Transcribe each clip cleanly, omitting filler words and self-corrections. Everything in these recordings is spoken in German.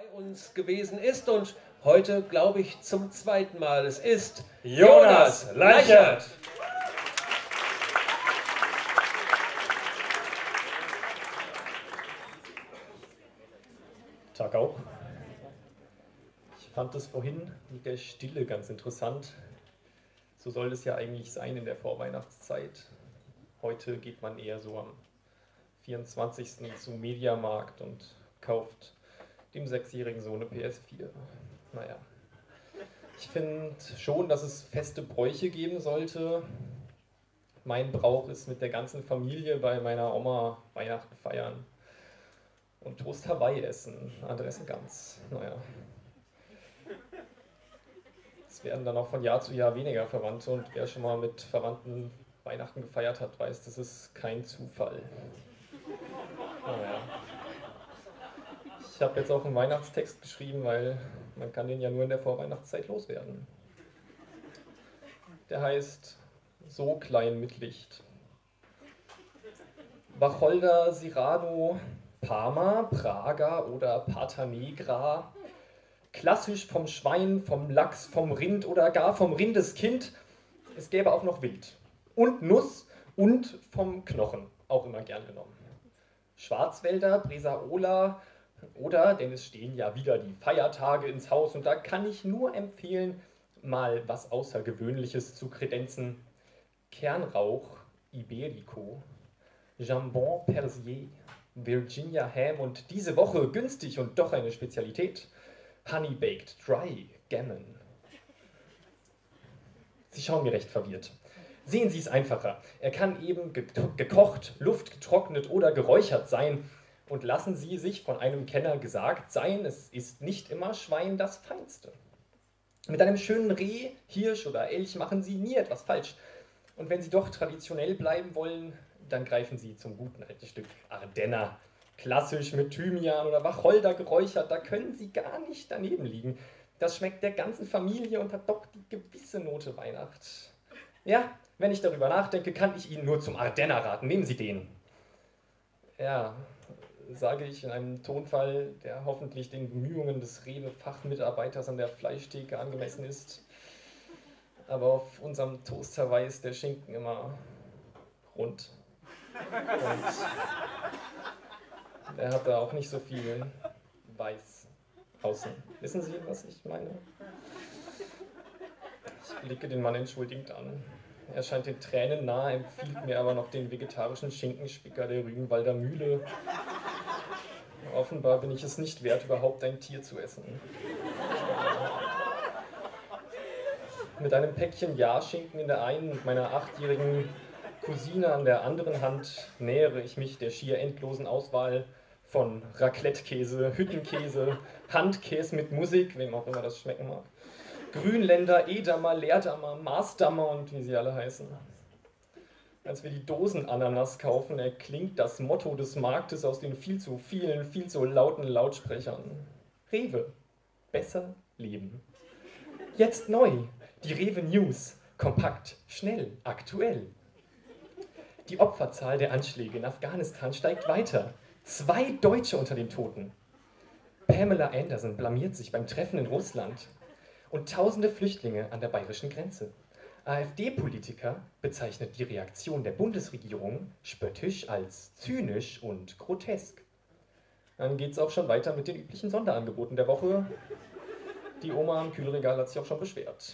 bei uns gewesen ist und heute, glaube ich, zum zweiten Mal. Es ist Jonas Leichert. Tag auch. Ich fand das vorhin mit der Stille ganz interessant. So soll es ja eigentlich sein in der Vorweihnachtszeit. Heute geht man eher so am 24. zum Mediamarkt und kauft dem 6-jährigen Sohn eine PS4. Naja, ich finde schon, dass es feste Bräuche geben sollte. Mein Brauch ist mit der ganzen Familie bei meiner Oma Weihnachten feiern und Toast Hawaii essen, Adressen ganz. Naja. Es werden dann auch von Jahr zu Jahr weniger Verwandte und wer schon mal mit Verwandten Weihnachten gefeiert hat, weiß, das ist kein Zufall. Naja. Ich habe jetzt auch einen Weihnachtstext geschrieben, weil man kann den ja nur in der Vorweihnachtszeit loswerden. Der heißt So klein mit Licht. Wacholder, Cyrano, Parma, Praga oder Pata Negra. Klassisch vom Schwein, vom Lachs, vom Rind oder gar vom Rindeskind. Es gäbe auch noch Wild. Und Nuss und vom Knochen, auch immer gern genommen. Schwarzwälder, Bresaola oder, denn es stehen ja wieder die Feiertage ins Haus und da kann ich nur empfehlen, mal was Außergewöhnliches zu kredenzen. Kernrauch, Iberico, Jambon Persier, Virginia Ham und diese Woche günstig und doch eine Spezialität, Honey Baked Dry Gammon. Sie schauen mir recht verwirrt. Sehen Sie es einfacher. Er kann eben gekocht, luftgetrocknet oder geräuchert sein. Und lassen Sie sich von einem Kenner gesagt sein, es ist nicht immer Schwein das Feinste. Mit einem schönen Reh, Hirsch oder Elch machen Sie nie etwas falsch. Und wenn Sie doch traditionell bleiben wollen, dann greifen Sie zum guten alten Stück Ardenner. Klassisch mit Thymian oder Wacholder geräuchert, da können Sie gar nicht daneben liegen. Das schmeckt der ganzen Familie und hat doch die gewisse Note Weihnacht. Ja, wenn ich darüber nachdenke, kann ich Ihnen nur zum Ardenner raten. Nehmen Sie den. Ja, sage ich in einem Tonfall, der hoffentlich den Bemühungen des Rewe-Fachmitarbeiters an der Fleischtheke angemessen ist. Aber auf unserem Toast Hawaii ist der Schinken immer rund. Und er hat da auch nicht so viel weiß außen. Wissen Sie, was ich meine? Ich blicke den Mann entschuldigend an. Er scheint den Tränen nahe, empfiehlt mir aber noch den vegetarischen Schinkenspicker der Rügenwalder Mühle. Offenbar bin ich es nicht wert, überhaupt ein Tier zu essen. Mit einem Päckchen Jahrschinken in der einen und meiner 8-jährigen Cousine an der anderen Hand nähere ich mich der schier endlosen Auswahl von Raclette-Käse, Hüttenkäse, Handkäse mit Musik, wem auch immer das schmecken mag, Grünländer, Edamer, Leerdammer, Maasdammer und wie sie alle heißen. Als wir die Dosen-Ananas kaufen, erklingt das Motto des Marktes aus den viel zu vielen, viel zu lauten Lautsprechern. Rewe. Besser leben. Jetzt neu. Die Rewe News. Kompakt, schnell, aktuell. Die Opferzahl der Anschläge in Afghanistan steigt weiter. 2 Deutsche unter den Toten. Pamela Anderson blamiert sich beim Treffen in Russland. Und tausende Flüchtlinge an der bayerischen Grenze. AfD-Politiker bezeichnet die Reaktion der Bundesregierung spöttisch als zynisch und grotesk. Dann geht es auch schon weiter mit den üblichen Sonderangeboten der Woche. Die Oma am Kühlregal hat sich auch schon beschwert.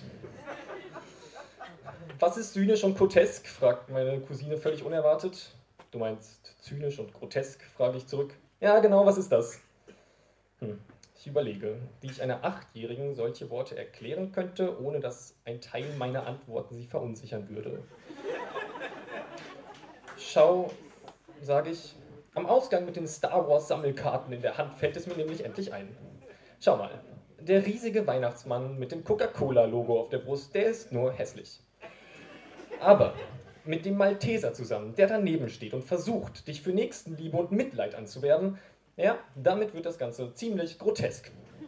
Was ist zynisch und grotesk? Fragt meine Cousine völlig unerwartet. Du meinst zynisch und grotesk? Frage ich zurück. Ja, genau, was ist das? Ich überlege, wie ich einer 8-Jährigen solche Worte erklären könnte, ohne dass ein Teil meiner Antworten sie verunsichern würde. Schau, sage ich, am Ausgang mit den Star Wars Sammelkarten in der Hand fällt es mir nämlich endlich ein. Schau mal, der riesige Weihnachtsmann mit dem Coca-Cola-Logo auf der Brust, der ist nur hässlich. Aber mit dem Malteser zusammen, der daneben steht und versucht, dich für Nächstenliebe und Mitleid anzuwerben, ja, damit wird das Ganze ziemlich grotesk.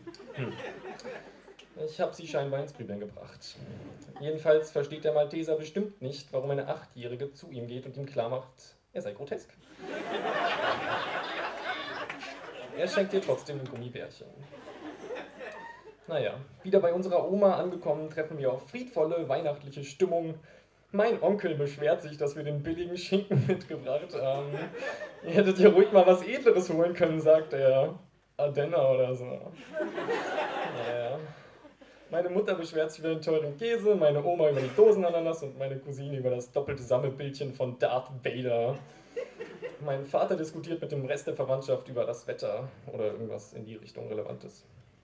Ich habe sie scheinbar ins Grübeln gebracht. Jedenfalls versteht der Malteser bestimmt nicht, warum eine 8-Jährige zu ihm geht und ihm klarmacht, er sei grotesk. Er schenkt dir trotzdem ein Gummibärchen. Naja, wieder bei unserer Oma angekommen, treffen wir auf friedvolle, weihnachtliche Stimmung. Mein Onkel beschwert sich, dass wir den billigen Schinken mitgebracht haben. Ihr hättet ja ruhig mal was Edleres holen können, sagt er. Ardenner oder so. Naja. Meine Mutter beschwert sich über den teuren Käse, meine Oma über die Dosenananas und meine Cousine über das doppelte Sammelbildchen von Darth Vader. Mein Vater diskutiert mit dem Rest der Verwandtschaft über das Wetter oder irgendwas in die Richtung Relevantes.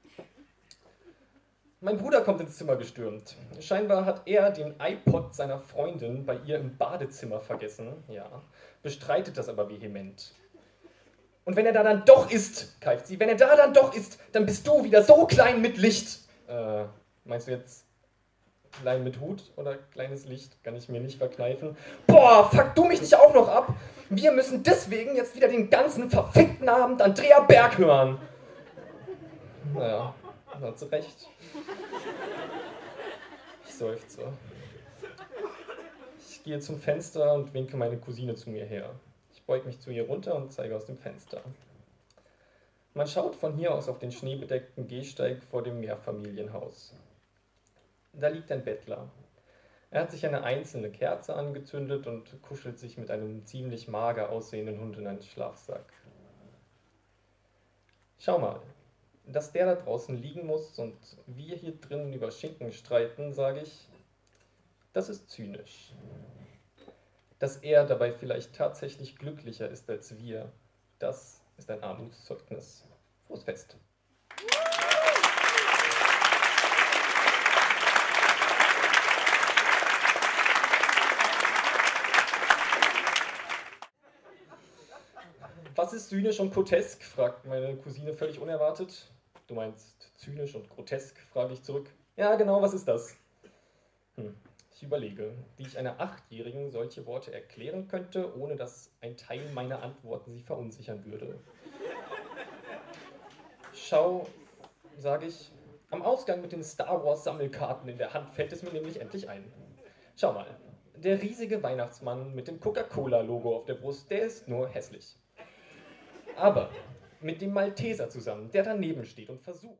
Mein Bruder kommt ins Zimmer gestürmt. Scheinbar hat er den iPod seiner Freundin bei ihr im Badezimmer vergessen. Ja, bestreitet das aber vehement. Und wenn er da dann doch ist, keift sie, wenn er da dann doch ist, dann bist du wieder so klein mit Licht. Meinst du jetzt klein mit Hut oder kleines Licht? Kann ich mir nicht verkneifen. Boah, fuck du mich nicht auch noch ab? Wir müssen deswegen jetzt wieder den ganzen verfickten Abend Andrea Berg hören. Naja, hat sie recht. Ich seufze. Ich gehe zum Fenster und winke meine Cousine zu mir her. Ich beug mich zu ihr runter und zeige aus dem Fenster. Man schaut von hier aus auf den schneebedeckten Gehsteig vor dem Mehrfamilienhaus. Da liegt ein Bettler. Er hat sich eine einzelne Kerze angezündet und kuschelt sich mit einem ziemlich mager aussehenden Hund in einen Schlafsack. Schau mal, dass der da draußen liegen muss und wir hier drinnen über Schinken streiten, sage ich, das ist zynisch. Dass er dabei vielleicht tatsächlich glücklicher ist als wir, das ist ein Armutszeugnis. Frohes Fest! Was ist zynisch und grotesk? Fragt meine Cousine völlig unerwartet. Du meinst zynisch und grotesk? Frage ich zurück. Ja, genau, was ist das? Ich überlege, wie ich einer Achtjährigen solche Worte erklären könnte, ohne dass ein Teil meiner Antworten sie verunsichern würde. Schau, sage ich, am Ausgang mit den Star Wars Sammelkarten in der Hand fällt es mir nämlich endlich ein. Schau mal, der riesige Weihnachtsmann mit dem Coca-Cola-Logo auf der Brust, der ist nur hässlich. Aber mit dem Malteser zusammen, der daneben steht und versucht,